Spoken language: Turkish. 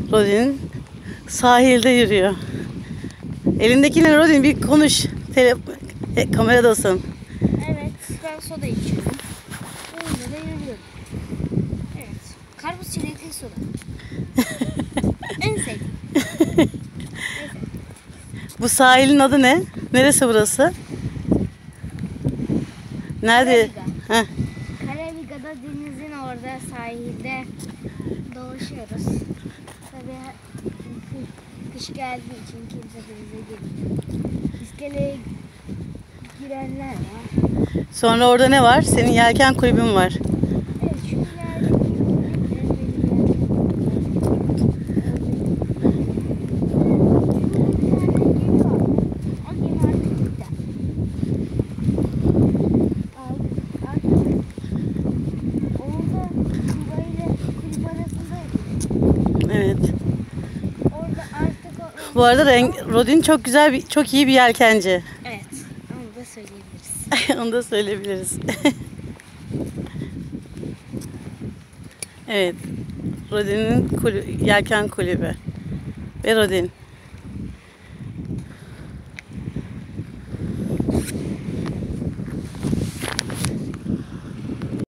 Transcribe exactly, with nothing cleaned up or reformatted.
Rodin sahilde yürüyor. Elindekine Rodin bir konuş. Tele e, kameradasın. Evet, ben soda içiyorum. Önümde de yürüyorum. Evet, karpuz çilekli soda. En sevdiğim. Neyse. Bu sahilin adı ne? Neresi burası? Nerede? Heh. Karabiga'da denizin orada sahilde dolaşıyoruz. Tabii kış, kış geldiği için kimse denize girmiyor. İskeleye girenler var. Sonra orada ne var? Senin yelken kulübün var. Evet, şu ileride Evet. orada artık o... Bu arada renk, Rodin çok güzel, bir, çok iyi bir yelkenci. Evet, onu da söyleyebiliriz. Onu da söyleyebiliriz. Evet. Rodin'in kulü, yelken kulübü. Ve Rodin.